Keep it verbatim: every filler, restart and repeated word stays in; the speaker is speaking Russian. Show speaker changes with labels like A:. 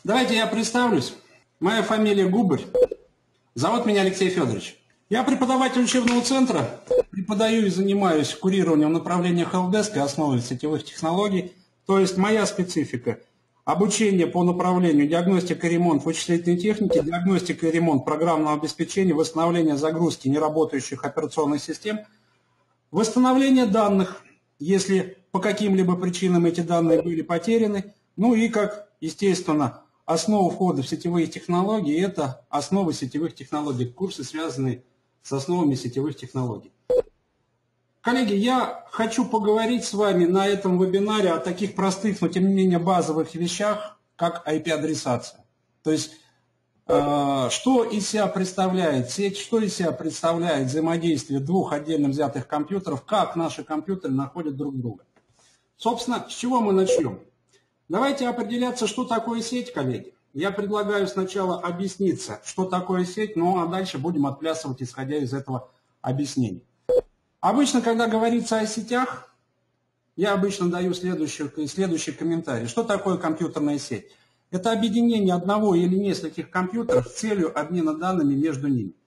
A: Давайте я представлюсь. Моя фамилия Губарь. Зовут меня Алексей Федорович. Я преподаватель учебного центра, преподаю и занимаюсь курированием направления хелпдеск и основой сетевых технологий. То есть моя специфика – обучение по направлению диагностика и ремонт вычислительной техники, диагностика и ремонт программного обеспечения, восстановление загрузки неработающих операционных систем, восстановление данных, если по каким-либо причинам эти данные были потеряны, ну и, как естественно, основа входа в сетевые технологии – это основы сетевых технологий, курсы, связанные с основами сетевых технологий. Коллеги, я хочу поговорить с вами на этом вебинаре о таких простых, но тем не менее базовых вещах, как ай пи-адресация. То есть, э, что из себя представляет сеть, что из себя представляет взаимодействие двух отдельно взятых компьютеров, как наши компьютеры находят друг друга. Собственно, с чего мы начнем? Давайте определяться, что такое сеть, коллеги. Я предлагаю сначала объясниться, что такое сеть, ну а дальше будем отплясывать, исходя из этого объяснения. Обычно, когда говорится о сетях, я обычно даю следующий, следующий комментарий. Что такое компьютерная сеть? Это объединение одного или нескольких компьютеров с целью обмена данными между ними.